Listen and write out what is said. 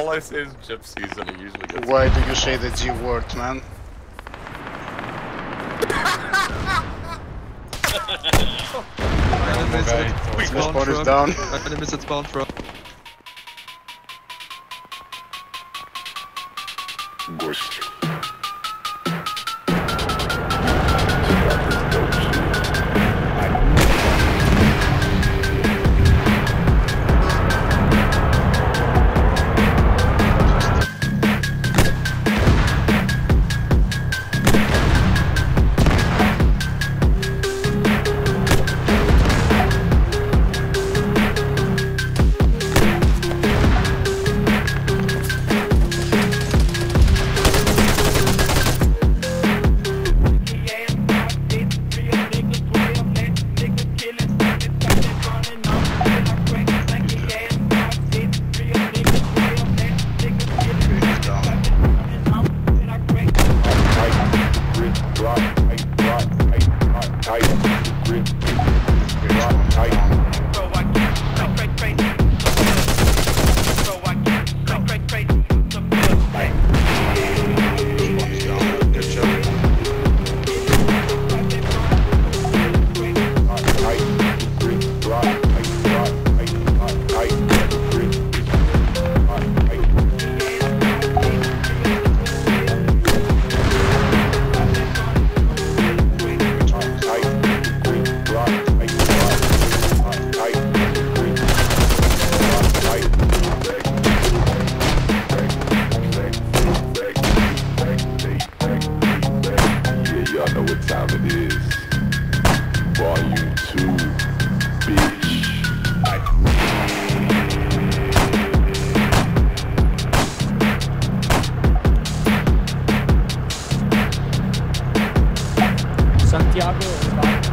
All I say is gypsies and he usually gets... Why do you say the G word, man? Enemies The spawn is down. Enemies at spawn from. Santiago.